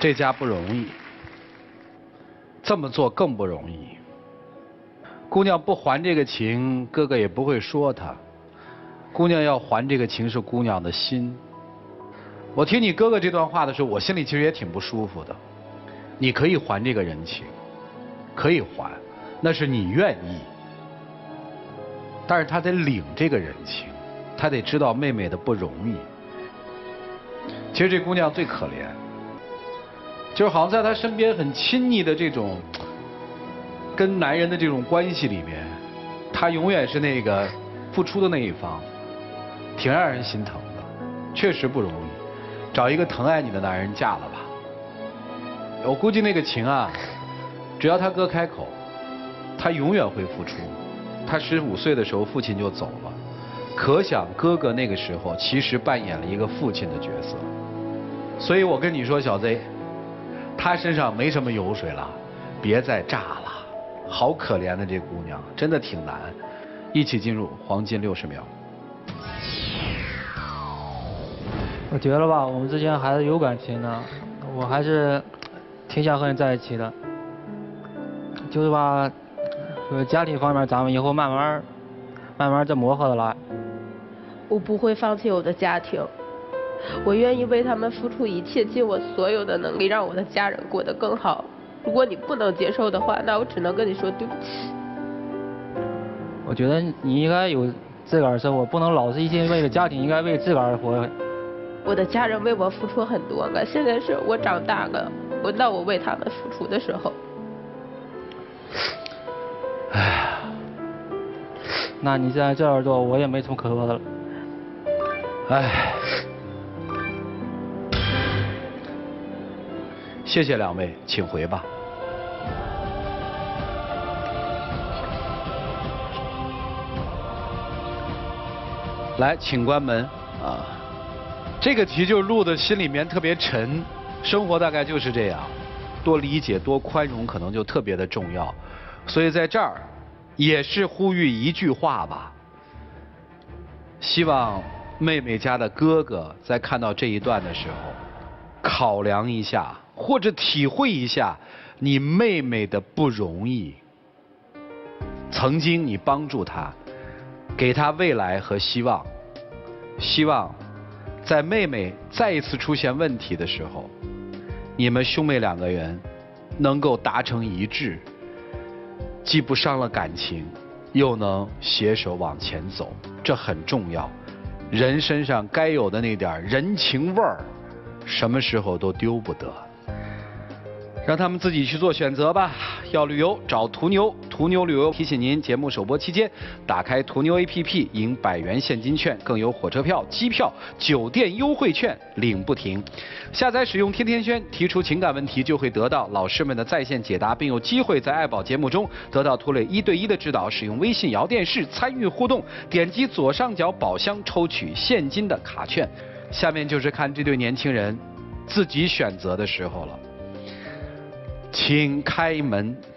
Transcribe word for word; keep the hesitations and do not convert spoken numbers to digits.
这家不容易，这么做更不容易。姑娘不还这个情，哥哥也不会说她。姑娘要还这个情是姑娘的心。我听你哥哥这段话的时候，我心里其实也挺不舒服的。你可以还这个人情，可以还，那是你愿意。但是他得领这个人情，他得知道妹妹的不容易。其实这姑娘最可怜，就是好像在她身边很亲昵的这种跟男人的这种关系里面，她永远是那个付出的那一方，挺让人心疼的，确实不容易。找一个疼爱你的男人嫁了吧。我估计那个情啊，只要他哥开口，他永远会付出。他十五岁的时候父亲就走了，可想哥哥那个时候其实扮演了一个父亲的角色。所以我跟你说，小 Z， 他身上没什么油水了，别再炸了。好可怜的这姑娘，真的挺难。一起进入黄金六十秒。 我觉得吧，我们之间还是有感情的，我还是挺想和你在一起的。就是吧，就是家庭方面，咱们以后慢慢、慢慢再磨合的来。 我不会放弃我的家庭，我愿意为他们付出一切，尽我所有的能力，让我的家人过得更好。如果你不能接受的话，那我只能跟你说对不起。 我觉得你应该有自个儿生活，不能老是一心为了家庭，应该为自个儿活。 我的家人为我付出很多了，现在是我长大了，轮到我为他们付出的时候。 哎呀，那你现在这样做，我也没什么可说的了。 哎，谢谢两位，请回吧。来，请关门啊！这个题就录的心里面特别沉，生活大概就是这样，多理解、多宽容，可能就特别的重要。所以在这儿，也是呼吁一句话吧，希望妹妹家的哥哥在看到这一段的时候，考量一下或者体会一下你妹妹的不容易。曾经你帮助她，给她未来和希望，希望在妹妹再一次出现问题的时候，你们兄妹两个人能够达成一致，既不伤了感情，又能携手往前走，这很重要。人身上该有的那点人情味儿，什么时候都丢不得。让他们自己去做选择吧。要旅游找途牛，途牛旅游提醒您，节目首播期间打开途牛 A P P 赢百元现金券，更有火车票、机票、酒店优惠券领不停。下载使用天天轩，提出情感问题就会得到老师们的在线解答，并有机会在爱宝节目中得到涂磊一对一的指导。使用微信摇电视参与互动，点击左上角宝箱抽取现金的卡券。下面就是看这对年轻人自己选择的时候了。请开门。